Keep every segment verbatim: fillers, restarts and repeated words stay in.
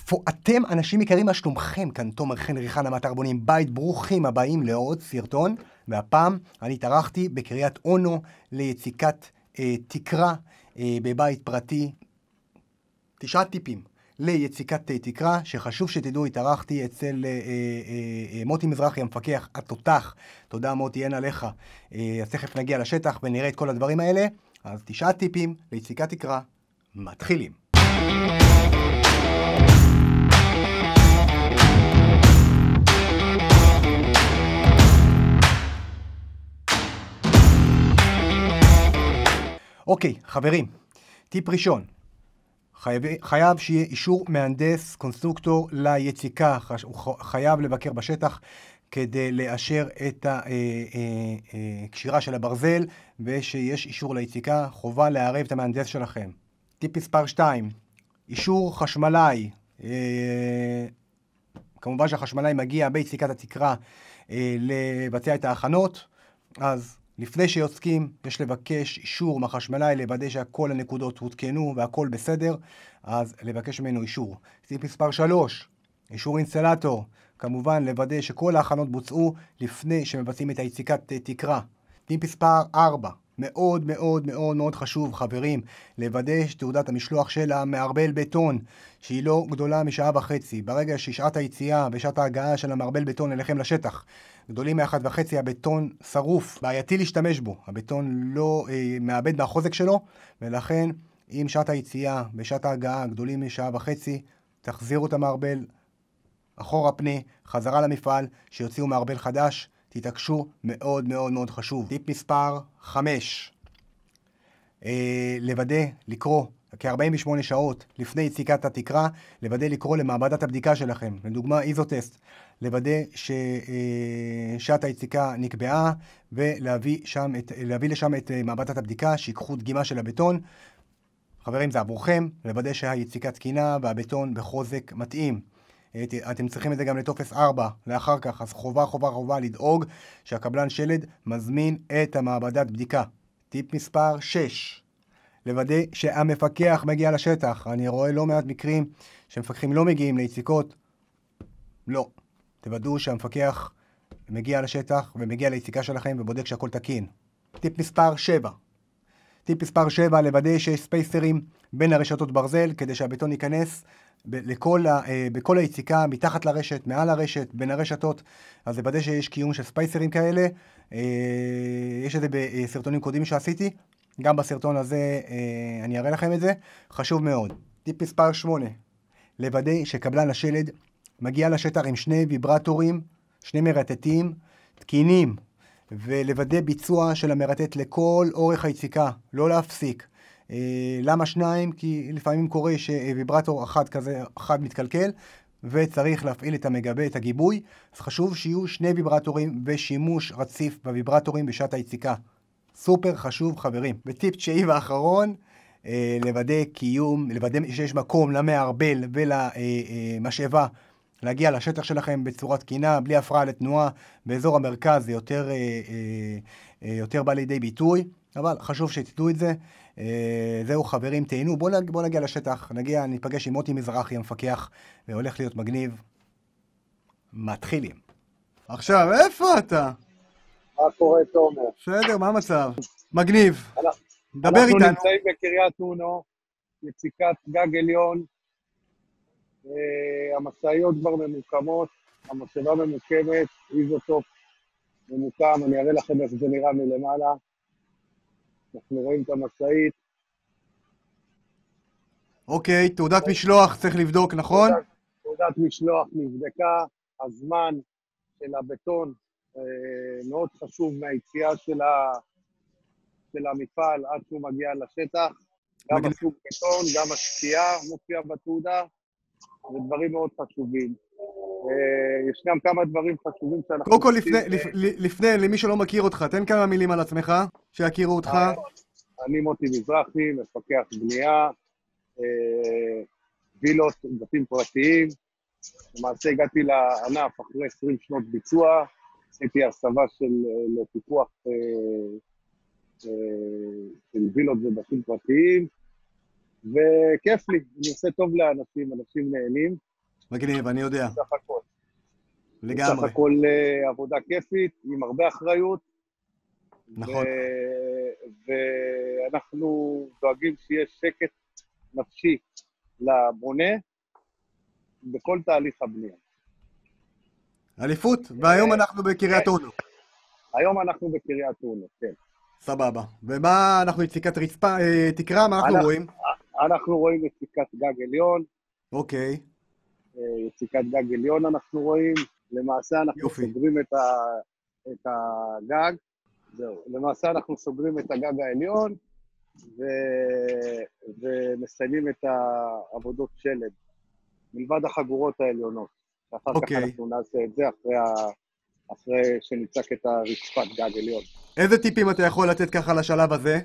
אתם אנשים יקרים, מה שלומכם? כאן תומר חן ריחן מאתר בונים בית, ברוכים הבאים לעוד סרטון, והפעם אני התארחתי בקריית אונו ליציקת אה, תקרה אה, בבית פרטי. תשעה טיפים ליציקת אה, תקרה, שחשוב שתדעו, התארחתי אצל אה, אה, אה, מוטי מזרחי, המפקח התותח. תודה מוטי, אין עליך. אה, אז תכף נגיע לשטח ונראה את כל הדברים האלה. אז תשעה טיפים ליציקת תקרה, מתחילים. אוקיי, חברים, טיפ ראשון, חייב, חייב שיהיה אישור מהנדס, קונסטרוקטור ליציקה, הוא חייב לבקר בשטח כדי לאשר את הקשירה של הברזל, ושיש אישור ליציקה, חובה לערב את המהנדס שלכם. טיפ מספר שתיים, אישור חשמלאי, כמובן שהחשמלאי מגיע ביציקת התקרה לבצע את ההכנות, אז לפני שיוצקים, יש לבקש אישור מהחשמלאי, לוודא שהכל הנקודות הותקנו והכל בסדר, אז לבקש ממנו אישור. טיפ מספר שלוש, אישור אינסטלטור, כמובן לוודא שכל ההכנות בוצעו לפני שמבצעים את היציקת תקרה. טיפ מספר ארבע, מאוד מאוד מאוד מאוד חשוב, חברים, לוודא שתעודת המשלוח של המערבל בטון, שהיא לא גדולה משעה וחצי. ברגע ששעת היציאה ושעת ההגעה של המערבל בטון אליכם לשטח גדולים מאחת וחצי, הבטון שרוף, בעייתי להשתמש בו, הבטון לא אה, מאבד מהחוזק שלו, ולכן אם שעת היציאה ושעת ההגעה גדולים משעה וחצי, תחזירו את המערבל אחורה פנה, חזרה למפעל, שיוציאו מערבל חדש, תתעקשו, מאוד מאוד מאוד חשוב. טיפ מספר חמש, אה, לוודא לקרוא כ-ארבעים ושמונה שעות לפני יציקת התקרה, לוודא לקרוא למעבדת הבדיקה שלכם, לדוגמה איזוטסט, לוודא ששעת היציקה נקבעה, ולהביא שם את, להביא לשם את מעבדת הבדיקה, שיקחו דגימה של הבטון. חברים, זה עבורכם, לוודא שהיציקה תקינה והבטון בחוזק מתאים. אתם צריכים את זה גם לטופס ארבע לאחר כך, אז חובה חובה חובה לדאוג שהקבלן שלד מזמין את המעבדת בדיקה. טיפ מספר שש, לוודא שהמפקח מגיע לשטח. אני רואה לא מעט מקרים שמפקחים לא מגיעים ליציקות. לא. תוודאו שהמפקח מגיע לשטח ומגיע ליציקה שלכם ובודק שהכל תקין. טיפ מספר שבע. טיפ מספר שבע, לוודא שיש ספייסרים בין הרשתות ברזל, כדי שהבטון ייכנס לכל, בכל היציקה, מתחת לרשת, מעל הרשת, בין הרשתות. אז לוודא שיש קיום של ספייסרים כאלה. יש את זה בסרטונים קודמים שעשיתי. גם בסרטון הזה אני אראה לכם את זה. חשוב מאוד. טיפ מספר שמונה. לוודא שקבלן השלד מגיע לשטח עם שני ויברטורים, שני מרטטים, תקינים, ולוודא ביצוע של המרטט לכל אורך היציקה, לא להפסיק. אה, למה שניים? כי לפעמים קורה שוויברטור אחד כזה, אחד מתקלקל, וצריך להפעיל את המגבה, את הגיבוי. אז חשוב שיהיו שני ויברטורים ושימוש רציף בוויברטורים בשעת היציקה. סופר חשוב, חברים. בטיפ תשיעי ואחרון, אה, לוודא קיום, לוודא שיש מקום למערבל ולמשאבה, להגיע לשטח שלכם בצורה תקינה, בלי הפרעה לתנועה. באזור המרכז זה יותר, אה, אה, אה, יותר בא לידי ביטוי, אבל חשוב שתדעו את זה. אה, זהו חברים, תהנו. בואו בוא נגיע לשטח, נגיע, ניפגש עם מוטי מזרחי המפקח, והולך להיות מגניב. מתחילים. עכשיו, איפה אתה? מה קורה, תומר? בסדר, מה המצב? מגניב. דבר אנחנו איתנו. אנחנו נמצאים בקריית אונו, יציקת גג עליון, המשאיות כבר ממוקמות, המשאבה ממוקמת, איזוטופ ממוקם, אני אראה לכם איך זה נראה מלמעלה. אנחנו רואים את המשאית. אוקיי, תעודת משלוח צריך לבדוק, נכון? תעודת, תעודת משלוח נבדקה, הזמן של הבטון מאוד חשוב מהיציאה של, ה, של המפעל עד שהוא מגיע לשטח. גם מגניב. הסוג בטון, גם השקיעה מופיע בתעודה. זה דברים מאוד חשובים. ישנם כמה דברים חשובים שאנחנו... קודם כל, לפני, לפני, למי שלא מכיר אותך, תן כמה מילים על עצמך, שיכירו אותך. אני מוטי מזרחי, מפקח בנייה, וילות, בתים פרטיים. למעשה הגעתי לענף אחרי עשרים שנות ביצוע, עשיתי הסבה של לפיקוח של וילות ובתים פרטיים, וכיף לי, אני עושה טוב לאנשים, אנשים נהנים. מגניב, אני יודע. בסך הכל. בסך לגמרי. הכל אה, עבודה כיפית, עם הרבה אחריות. נכון. ו- ואנחנו דואגים שיהיה שקט נפשי לבונה בכל תהליך הבנייה. אליפות, והיום אנחנו בקריית אונו. היום אנחנו בקריית אונו, כן. סבבה. ומה אנחנו יציקת רצפה, אה, תקרה, מה אנחנו אנחנו- רואים? אנחנו רואים יציקת גג עליון, אוקיי. אה, יציקת גג עליון אנחנו רואים, למעשה אנחנו יופי. סוגרים את, ה, את הגג, זהו, למעשה אנחנו סוגרים את הגג העליון, ו, ומסיימים את העבודות שלד, מלבד החגורות העליונות, ואחר אוקיי. כך אנחנו נעשה את זה אחרי, ה, אחרי שניצק את הרצפת גג עליון. איזה טיפים אתה יכול לתת ככה לשלב הזה?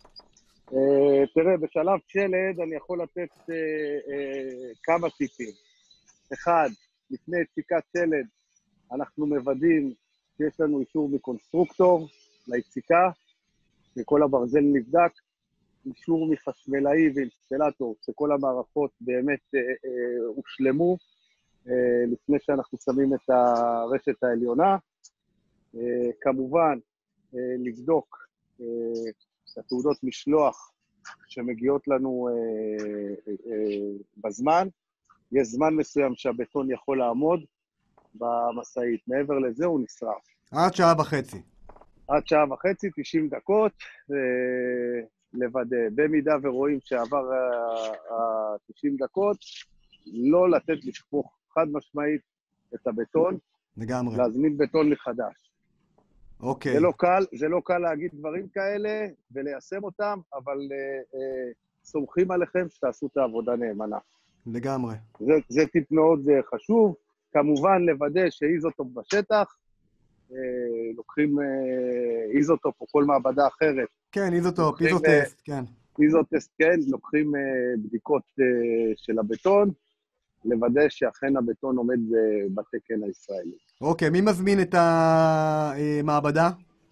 Uh, תראה, בשלב שלד אני יכול לתת uh, uh, כמה טיפים. אחד, לפני יציקת שלד, אנחנו מוודאים שיש לנו אישור מקונסטרוקטור ליציקה, וכל הברזל נבדק, אישור מחשמלאי ואינסטלטור, שכל המערכות באמת uh, uh, הושלמו, uh, לפני שאנחנו שמים את הרשת העליונה. Uh, כמובן, uh, לבדוק uh, את התעודות משלוח שמגיעות לנו אה, אה, בזמן. יש זמן מסוים שהבטון יכול לעמוד במשאית. מעבר לזה הוא נשרף. עד שעה וחצי. עד שעה וחצי, תשעים דקות, אה, לוודא. במידה ורואים שעבר ה-תשעים דקות, לא לתת לשפוך חד משמעית את הבטון, לגמרי. להזמין בטון מחדש. אוקיי. זה לא קל, זה לא קל להגיד דברים כאלה וליישם אותם, אבל אה, אה, סומכים עליכם שתעשו את העבודה נאמנה. לגמרי. זה, זה טיפ מאוד אה, חשוב. כמובן לוודא שאיזוטופ בשטח, אה, לוקחים אה, איזוטופ או כל מעבדה אחרת. כן, איזוטופ, לוקחים, איזוטסט, כן. איזוטסט, כן, לוקחים אה, בדיקות אה, של הבטון, לוודא שאכן הבטון עומד אה, בתקן הישראלי. אוקיי, מי מזמין את המעבדה?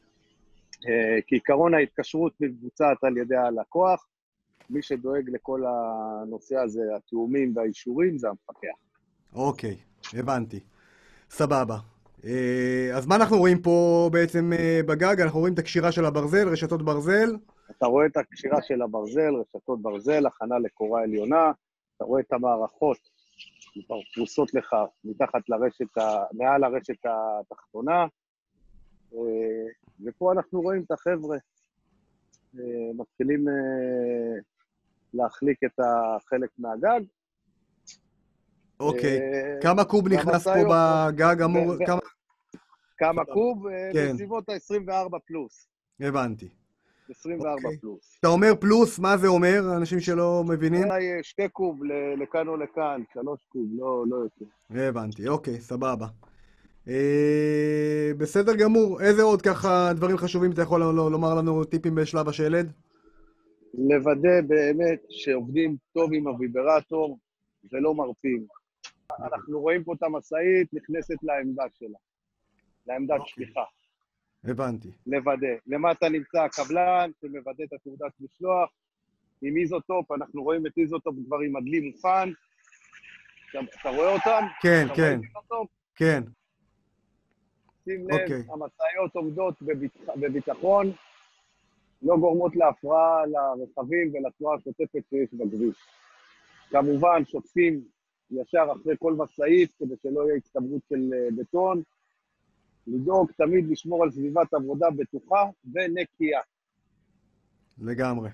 כעיקרון ההתקשרות מבוצעת על ידי הלקוח, מי שדואג לכל הנושא הזה, התיאומים והאישורים, זה המפקח. אוקיי, הבנתי. סבבה. אז מה אנחנו רואים פה בעצם בגג? אנחנו רואים את הקשירה של הברזל, רשתות ברזל. אתה רואה את הקשירה של הברזל, רשתות ברזל, הכנה לקורה עליונה, אתה רואה את המערכות פרוסות לך מתחת לרשת, מעל הרשת התחתונה, ופה אנחנו רואים את החבר'ה, מתחילים להחליק את החלק מהגג. אוקיי, כמה קוב נכנס פה בגג אמור? כמה קוב? בסביבות ה-עשרים וארבע פלוס. הבנתי. עשרים וארבע פלוס. אתה אומר פלוס, מה זה אומר? אנשים שלא מבינים? אולי שתי קוב לכאן או לכאן, שלוש קוב, לא יותר. הבנתי, אוקיי, סבבה. בסדר גמור, איזה עוד ככה דברים חשובים אתה יכול לומר לנו טיפים בשלב השלד? לוודא באמת שעובדים טוב עם הוויברטור ולא מרפים. אנחנו רואים פה את המשאית נכנסת לעמדה שלה, לעמדת שליחה. הבנתי. לוודא. למטה נמצא הקבלן שמוודא את התעודת משלוח. עם איזוטופ, אנחנו רואים את איזוטופ כבר עם הדלי מוכן. אתה רואה אותם? כן, כן. כן. שים לב, המשאיות עומדות בביטחון, לא גורמות להפרעה לרכבים ולתנועה השוטפת שיש בכביש. כמובן, שוטפים ישר אחרי כל משאית, כדי שלא יהיה הצטברות של בטון. לדאוג תמיד לשמור על סביבת עבודה בטוחה ונקייה. לגמרי.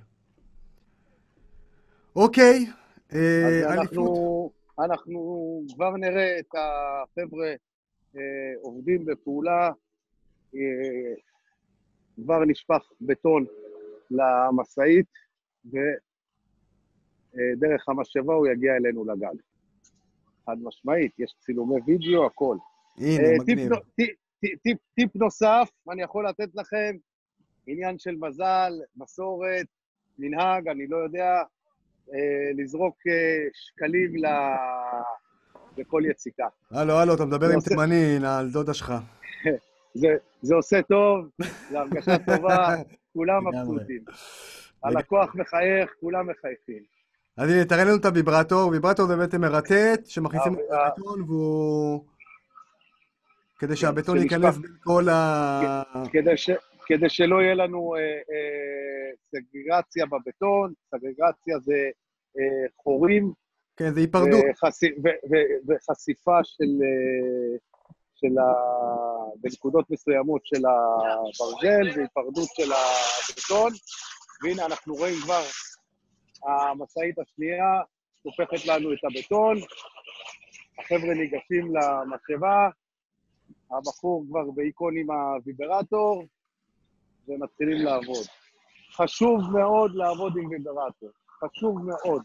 אוקיי, אז אנחנו, אנחנו כבר נראה את החבר'ה עובדים בפעולה, כבר נשפך בטון למשאית, ודרך המשאבה הוא יגיע אלינו לגג. חד משמעית, יש צילומי וידאו, הכל. הנה, מגניב. טיפ, טיפ, טיפ נוסף, אני יכול לתת לכם, עניין של מזל, מסורת, מנהג, אני לא יודע, אה, לזרוק אה, שקלים ל... לכל יציקה. הלו, הלו, אתה מדבר עם עושה... תימני, על דודה שלך. זה, זה עושה טוב, זה הרגשה טובה, כולם מבסוטים. הלקוח מחייך, כולם מחייכים. אז הנה, תראה לנו את הוויברטור. ויברטור זה בעצם מרטט, שמכניסים אותו ה- ה- לבטון, והוא... כדי כן, שהבטון שנשפך, ייכנס בין כל ה... כדי, ש, כדי שלא יהיה לנו אה, אה, סגרגציה בבטון, סגרגציה זה אה, חורים כן, זה היפרדות. וחשי, ו, ו, וחשיפה של, אה, של ה, בנקודות מסוימות של הברזל והיפרדות של הבטון, והנה אנחנו רואים כבר המשאית השנייה שופכת לנו את הבטון, החבר'ה ניגשים למשאבה, הבחור כבר בעיקון עם הוויברטור, ומתחילים לעבוד. חשוב מאוד לעבוד עם ויברטור, חשוב מאוד.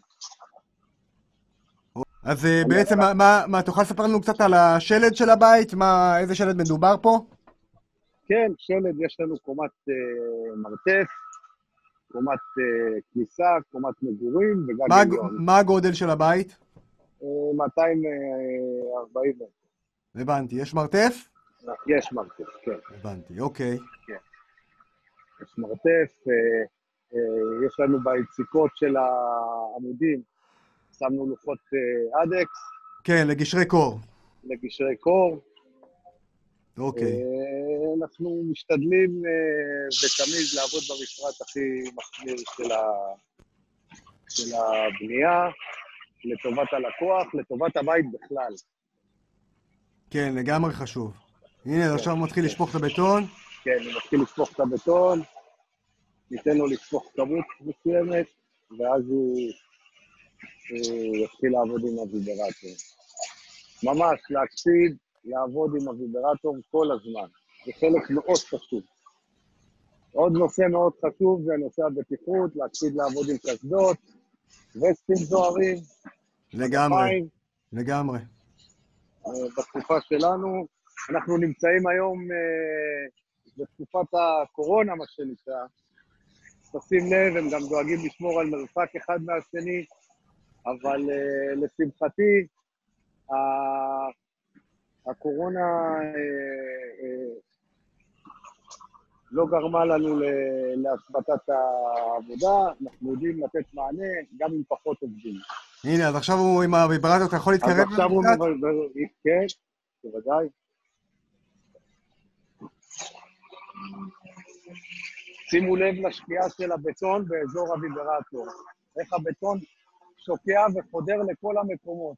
אז אה, בעצם, מה, מה, מה, תוכל לספר לנו קצת על השלד של הבית? מה, איזה שלד מדובר פה? כן, שלד, יש לנו קומת אה, מרתף, קומת אה, כניסה, קומת מגורים וגג מה, עליון. מה הגודל של הבית? אה, מאתיים וארבעים מטר. הבנתי. יש מרתף? יש מרתף, כן. הבנתי, אוקיי. יש מרתף, אה, אה, יש לנו ביציקות של העמודים, שמנו לוחות אה, אדקס, כן, לגשרי קור. לגשרי קור. אוקיי. אה, אנחנו משתדלים אה, ותמיד לעבוד במפרט הכי מחמיר של, ה... של הבנייה, לטובת הלקוח, לטובת הבית בכלל. כן, לגמרי חשוב. הנה, אז כן, עכשיו הוא מתחיל כן. לשפוך את הבטון. כן, הוא מתחיל לשפוך את הבטון, ניתן לו לשפוך כמות מסוימת, ואז הוא, הוא יתחיל לעבוד עם הוויברטור. ממש, להקפיד לעבוד עם הוויברטור כל הזמן. זה חלק מאוד חשוב. עוד נושא מאוד חשוב זה נושא הבטיחות, להקפיד לעבוד עם קסדות, וסטים זוהרים, לגמרי, מגפיים. לגמרי. אה, בתקופה שלנו, אנחנו נמצאים היום אה, בתקופת הקורונה, מה שנקרא. תשים לב, הם גם דואגים לשמור על מרחק אחד מהשני, אבל uh, לשמחתי, ה- הקורונה uh, uh, לא גרמה לנו ל- להשבתת העבודה, אנחנו יודעים לתת מענה גם עם פחות עובדים. הנה, אז עכשיו הוא עם הוויברטור, אתה יכול אז להתקרב עכשיו הוא קצת? מבלבל, כן, בוודאי. שימו לב לשקיעה של הבטון באזור הוויברטור. איך הבטון שוקע וחודר לכל המקומות.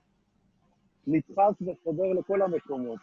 נדחס וחודר לכל המקומות.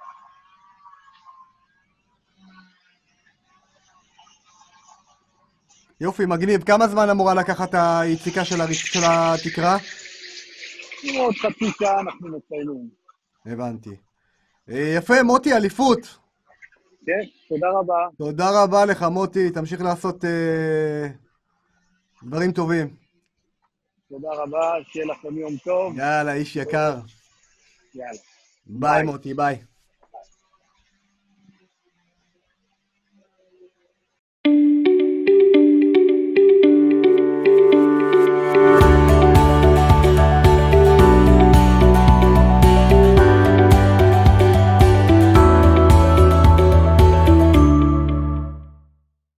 יופי, מגניב. כמה זמן אמורה לקחת היציקה של הריצ- של התקרה? עוד חצי שעה אנחנו מציינים. הבנתי. אה, יפה, מוטי, אליפות. כן, תודה רבה. תודה רבה לך, מוטי. תמשיך לעשות אה, דברים טובים. תודה רבה, שיהיה לכם יום טוב. יאללה, איש יקר. יאללה. ביי, ביי. מוטי, ביי.